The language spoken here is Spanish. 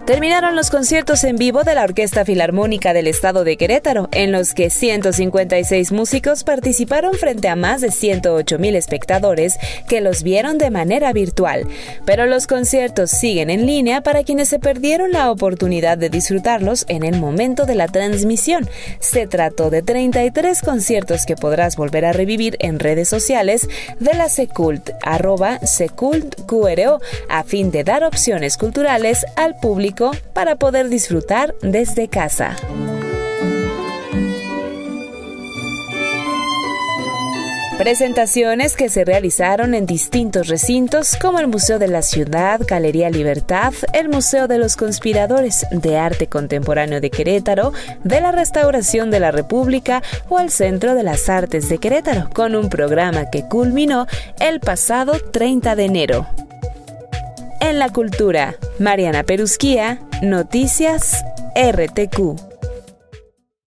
Terminaron los conciertos en vivo de la Orquesta Filarmónica del Estado de Querétaro, en los que 156 músicos participaron frente a más de 108,000 espectadores que los vieron de manera virtual. Pero los conciertos siguen en línea para quienes se perdieron la oportunidad de disfrutarlos en el momento de la transmisión. Se trató de 33 conciertos que podrás volver a revivir en redes sociales de la Secult, @SecultQRO, a fin de dar opciones culturales al público para poder disfrutar desde casa. Presentaciones que se realizaron en distintos recintos como el Museo de la Ciudad, Galería Libertad, el Museo de los Conspiradores, de Arte Contemporáneo de Querétaro, de la Restauración de la República o el Centro de las Artes de Querétaro, con un programa que culminó el pasado 30 de enero. En la cultura, Mariana Perusquía, Noticias RTQ.